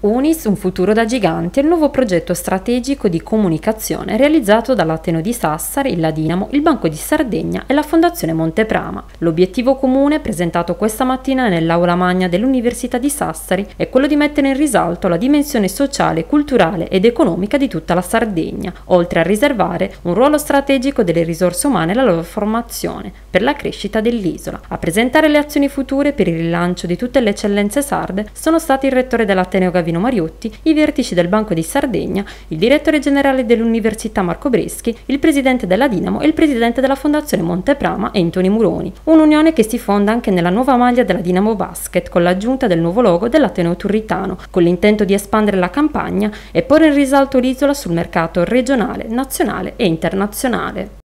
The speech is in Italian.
UNIS, un futuro da gigante, è il nuovo progetto strategico di comunicazione realizzato dall'Ateneo di Sassari, la Dinamo, il Banco di Sardegna e la Fondazione Monteprama. L'obiettivo comune, presentato questa mattina nell'aula magna dell'Università di Sassari, è quello di mettere in risalto la dimensione sociale, culturale ed economica di tutta la Sardegna, oltre a riservare un ruolo strategico delle risorse umane e la loro formazione per la crescita dell'isola. A presentare le azioni future per il rilancio di tutte le eccellenze sarde sono stati il rettore dell'Ateneo Gavino Mariotti, i vertici del Banco di Sardegna, il direttore generale dell'Università Marco Breschi, il presidente della Dinamo e il presidente della Fondazione Monteprama Anthony Muroni. Un'unione che si fonda anche nella nuova maglia della Dinamo Basket con l'aggiunta del nuovo logo dell'Ateneo Turritano, con l'intento di espandere la campagna e porre in risalto l'isola sul mercato regionale, nazionale e internazionale.